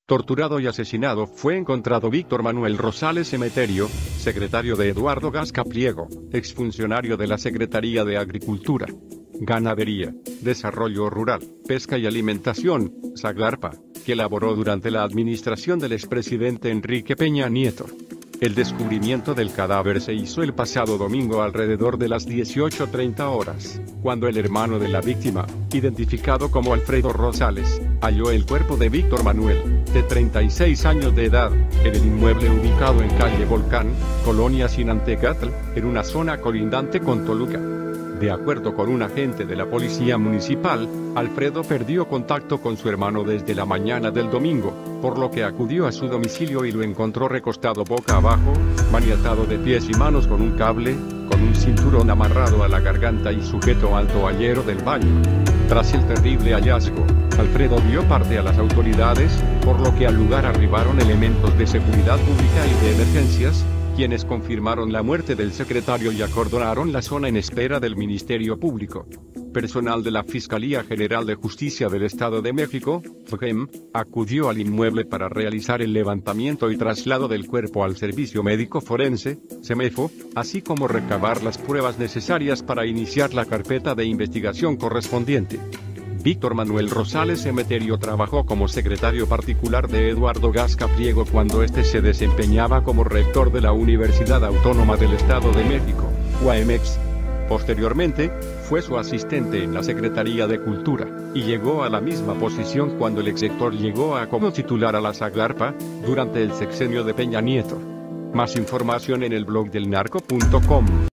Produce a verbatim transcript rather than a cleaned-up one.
Torturado y asesinado fue encontrado Víctor Manuel Rosales Emeterio, secretario de Eduardo Gasca Pliego, exfuncionario de la Secretaría de Agricultura, Ganadería, Desarrollo Rural, Pesca y Alimentación, Sagarpa, que laboró durante la administración del expresidente Enrique Peña Nieto. El descubrimiento del cadáver se hizo el pasado domingo alrededor de las dieciocho treinta horas, cuando el hermano de la víctima, identificado como Alfredo Rosales, halló el cuerpo de Víctor Manuel, de treinta y seis años de edad, en el inmueble ubicado en calle Volcán, Colonia Sinantecatl, en una zona colindante con Toluca. De acuerdo con un agente de la policía municipal, Alfredo perdió contacto con su hermano desde la mañana del domingo, por lo que acudió a su domicilio y lo encontró recostado boca abajo, maniatado de pies y manos con un cable, con un cinturón amarrado a la garganta y sujeto al toallero del baño. Tras el terrible hallazgo, Alfredo dio parte a las autoridades, por lo que al lugar arribaron elementos de seguridad pública y de emergencias, quienes confirmaron la muerte del secretario y acordonaron la zona en espera del Ministerio Público. Personal de la Fiscalía General de Justicia del Estado de México, F G E M, acudió al inmueble para realizar el levantamiento y traslado del cuerpo al Servicio Médico Forense, SEMEFO, así como recabar las pruebas necesarias para iniciar la carpeta de investigación correspondiente. Víctor Manuel Rosales Emeterio trabajó como secretario particular de Eduardo Gasca Pliego cuando éste se desempeñaba como rector de la Universidad Autónoma del Estado de México, U A M X. Posteriormente, fue su asistente en la Secretaría de Cultura, y llegó a la misma posición cuando el exrector llegó a como titular a la Sagarpa, durante el sexenio de Peña Nieto. Más información en el blog del narco punto com.